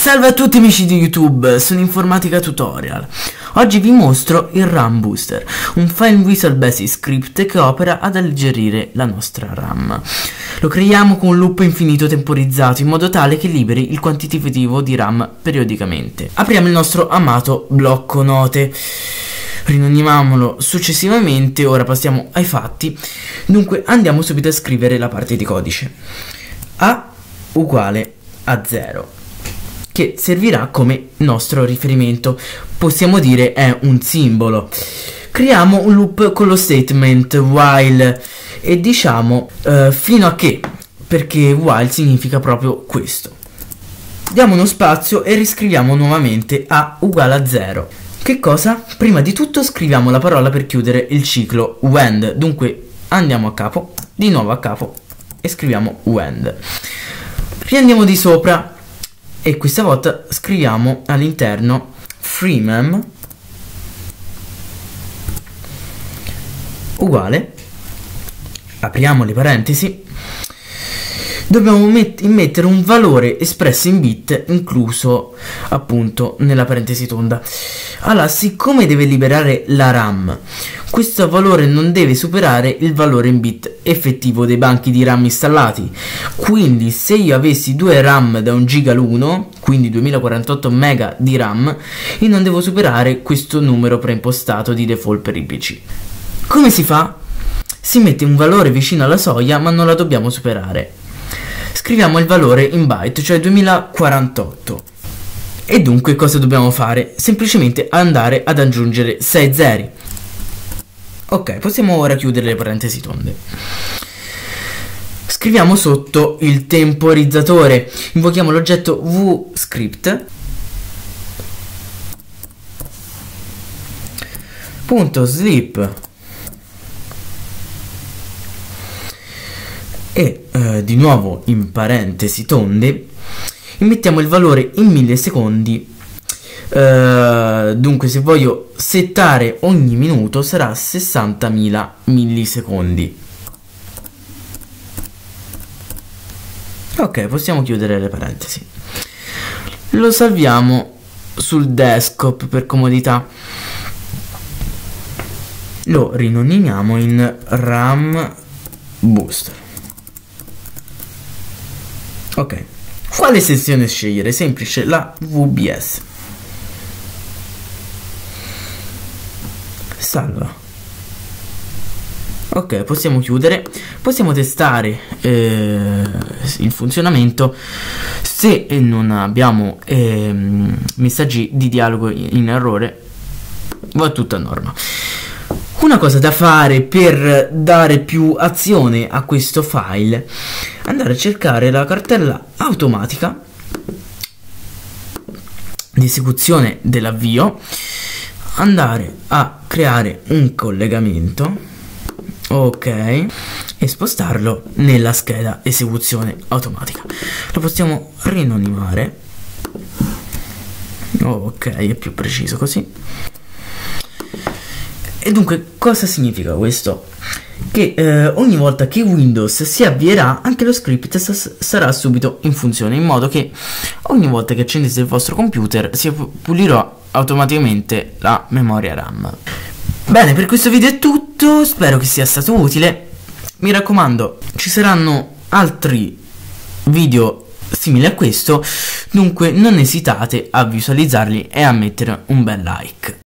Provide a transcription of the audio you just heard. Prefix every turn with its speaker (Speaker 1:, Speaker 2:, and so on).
Speaker 1: Salve a tutti amici di YouTube, sono Informatica Tutorial. Oggi vi mostro il RAM Booster, un file Visual Basic script che opera ad alleggerire la nostra RAM. Lo creiamo con un loop infinito temporizzato in modo tale che liberi il quantitativo di RAM periodicamente. Apriamo il nostro amato blocco note. Rinomiamolo successivamente, ora passiamo ai fatti. Dunque andiamo subito a scrivere la parte di codice. A uguale a 0. Che servirà come nostro riferimento, possiamo dire è un simbolo. Creiamo un loop con lo statement while e diciamo fino a che, perché while significa proprio questo. Diamo uno spazio e riscriviamo nuovamente a uguale a 0. Che cosa? Prima di tutto scriviamo la parola per chiudere il ciclo when, dunque andiamo a capo, di nuovo a capo e scriviamo when. Riandiamo di sopra e questa volta scriviamo all'interno freemem uguale, apriamo le parentesi, dobbiamo immettere un valore espresso in bit incluso appunto nella parentesi tonda. Allora, siccome deve liberare la RAM, questo valore non deve superare il valore in bit effettivo dei banchi di RAM installati. Quindi se io avessi 2 RAM da 1 giga l'uno, quindi 2048 mega di RAM, io non devo superare questo numero preimpostato di default per il PC. Come si fa? Si mette un valore vicino alla soglia ma non la dobbiamo superare. Scriviamo il valore in byte, cioè 2048. E dunque cosa dobbiamo fare? Semplicemente andare ad aggiungere 6 zeri. Ok, possiamo ora chiudere le parentesi tonde. Scriviamo sotto il temporizzatore, invochiamo l'oggetto vscript .sleep e di nuovo in parentesi tonde immettiamo il valore in millisecondi. Dunque se voglio settare ogni minuto sarà 60.000 millisecondi. Ok, possiamo chiudere le parentesi. Lo salviamo sul desktop per comodità. Lo rinominiamo in RAM Booster. Ok, quale sezione scegliere? Semplice, la VBS. Salva. Ok, possiamo chiudere, possiamo testare il funzionamento. Se non abbiamo messaggi di dialogo in errore, va tutto a norma. Una cosa da fare per dare più azione a questo file: andare a cercare la cartella automatica di esecuzione dell'avvio, andare a creare un collegamento, ok, e spostarlo nella scheda esecuzione automatica. Lo possiamo rinomare, ok, è più preciso così. E dunque cosa significa questo? Che ogni volta che Windows si avvierà, anche lo script sarà subito in funzione, in modo che ogni volta che accendete il vostro computer si pulirà automaticamente la memoria RAM. Bene, per questo video è tutto, spero che sia stato utile. Mi raccomando, ci saranno altri video simili a questo, dunque non esitate a visualizzarli e a mettere un bel like.